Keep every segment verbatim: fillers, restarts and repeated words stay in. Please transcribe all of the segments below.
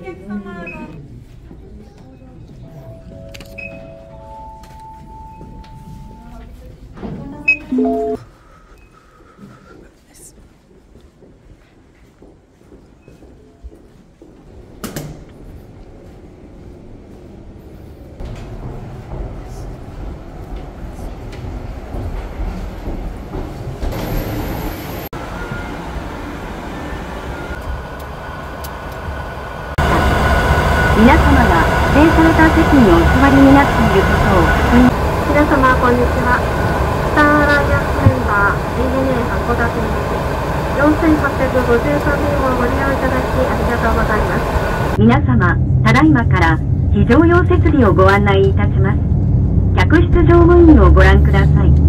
客様が皆様が指定された席にお座りになっていることを確認。 皆様こんにちは。スターアライアンスメンバー エーエヌエー 函館行きよんせんはっぴゃくごじゅうさんべんをご利用いただきありがとうございます。 皆様、ただいまから非常用設備をご案内いたします。客室乗務員をご覧ください。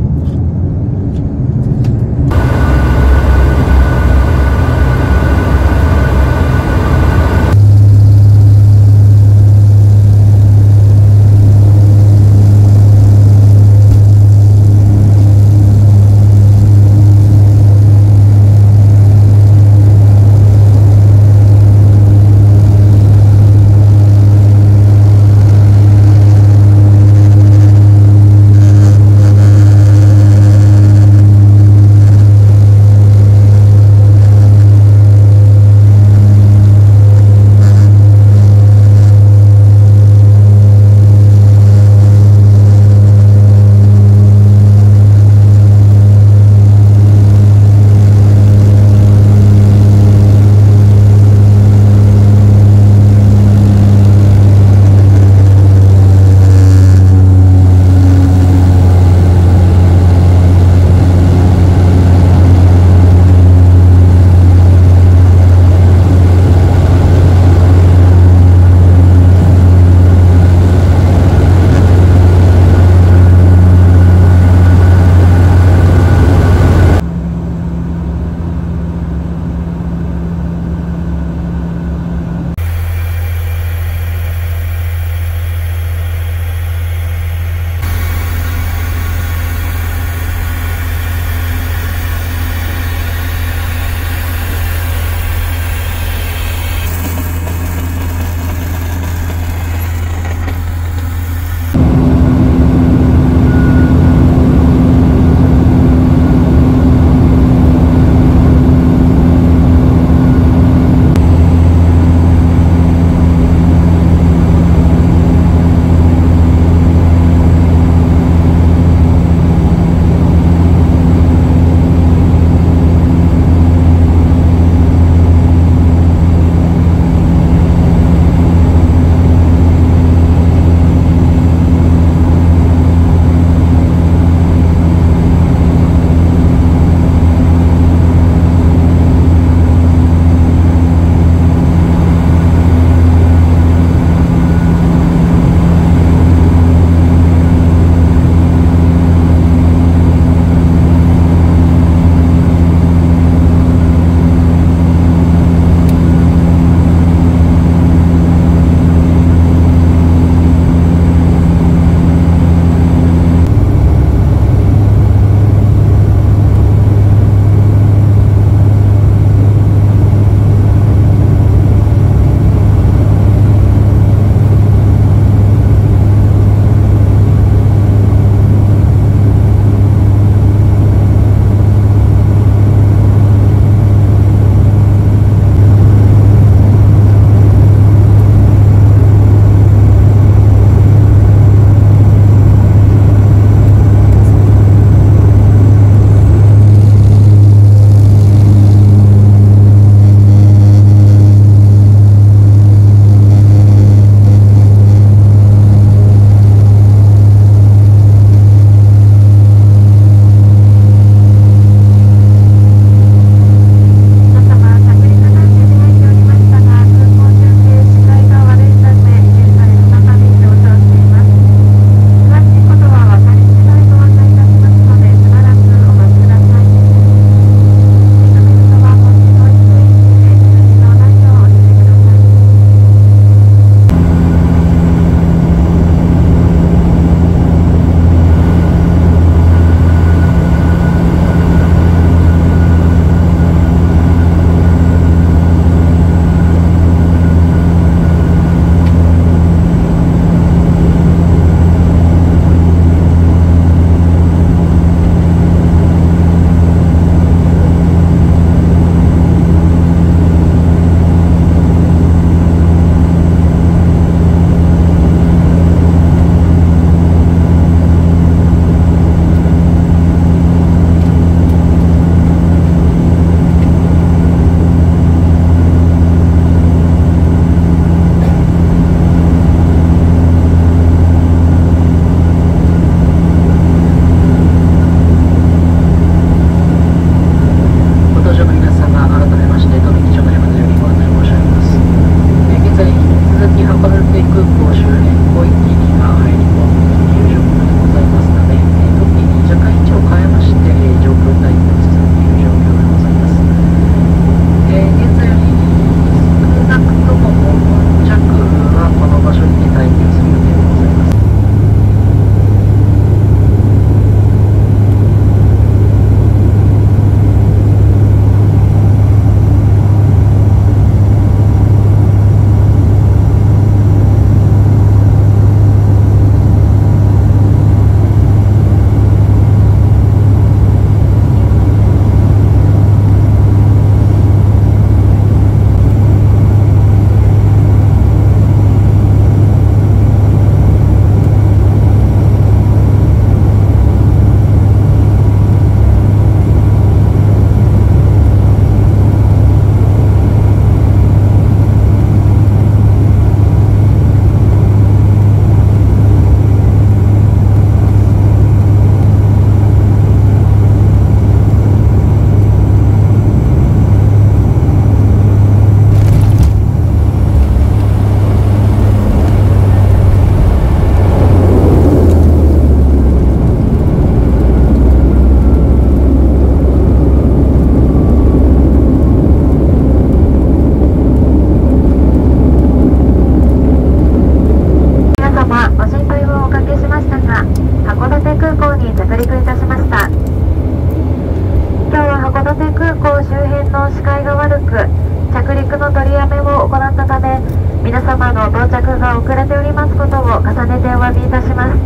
が遅れておりますことを重ねてお詫びいたします。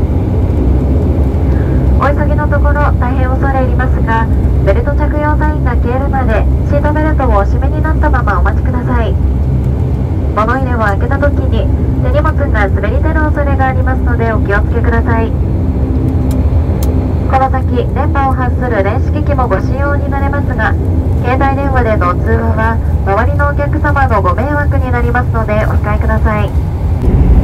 お急ぎのところ大変恐れ入りますが、ベルト着用サインが消えるまでシートベルトをお締めになったままお待ちください。物入れを開けた時に手荷物が滑り出る恐れがありますのでお気をつけください。この先電波を発する電子機器もご使用になれますが、携帯電話での通話は周りのお客様のご迷惑になりますのでお控えください。